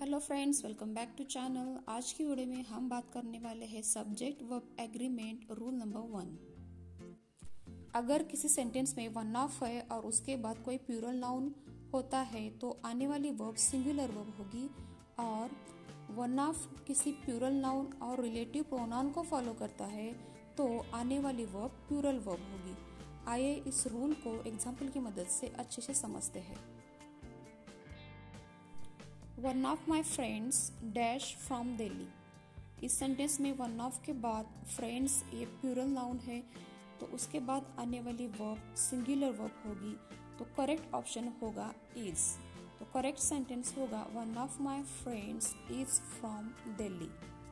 Hello friends, welcome back to channel. आज की video में हम बात करने वाले हैं subject verb agreement rule number 1। अगर किसी सेंटेंस में वन ऑफ है और उसके बाद कोई प्लूरल नाउन होता है तो आने वाली वर्ब सिंगुलर वर्ब होगी, और वन ऑफ किसी प्लूरल नाउन और रिलेटिव प्रोनाउन को फॉलो करता है तो आने वाली वर्ब प्लूरल वर्ब होगी। आइए इस रूल को एग्जाम्पल की मदद से अच्छे से समझते हैं। One of my friends dash from Delhi. इस सेंटेंस में वन ऑफ के बाद फ्रेंड्स ये प्लूरल नाउन है तो उसके बाद आने वाली वर्ब सिंगुलर वर्ब होगी, तो करेक्ट ऑप्शन होगा इज। तो करेक्ट सेंटेंस होगा one of my friends is from Delhi.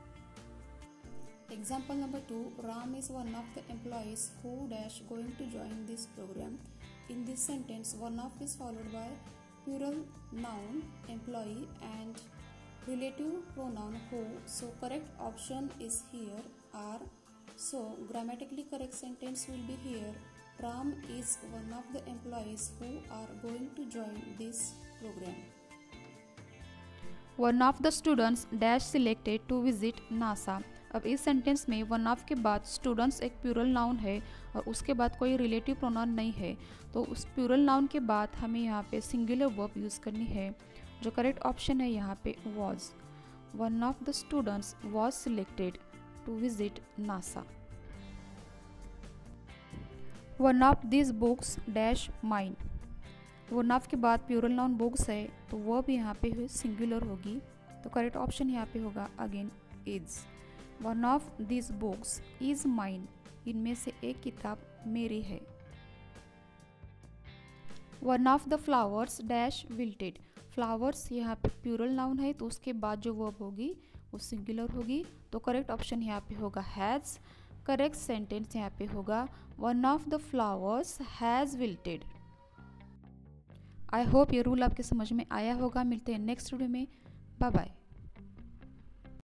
Example number 2, Ram is one of the employees who dash going to join this program. In this sentence, one of is followed by plural noun employee and relative pronoun who. So correct option is here are. So grammatically correct sentence will be here. Ram is one of the employees who are going to join this program. One of the students dash selected to visit NASA. अब इस sentence में one of के बाद students एक plural noun है और उसके बाद कोई रिलेटिव प्रोनाउन नहीं है, तो उस प्लूरल नाउन के बाद हमें यहाँ पे सिंगुलर वर्ब यूज़ करनी है। जो करेक्ट ऑप्शन है यहाँ पे was. One of the students was selected to visit NASA. One of this books dash mine. One of के बाद प्लूरल नाउन बुक्स है तो वर्ब यहाँ पे सिंगुलर होगी, तो करेक्ट ऑप्शन यहाँ पे होगा again is. One of this books is mine. इनमें से एक किताब मेरी है। One of the flowers dash wilted. Flowers यहाँ पे प्लूरल नाउन है तो उसके बाद जो वर्ब होगी वो सिंगुलर होगी, तो करेक्ट ऑप्शन यहाँ पे होगा हैज़। करेक्ट सेंटेंस यहाँ पे होगा one of the flowers has wilted. I hope ये रूल आपके समझ में आया होगा। मिलते हैं नेक्स्ट वीडियो में। Bye bye.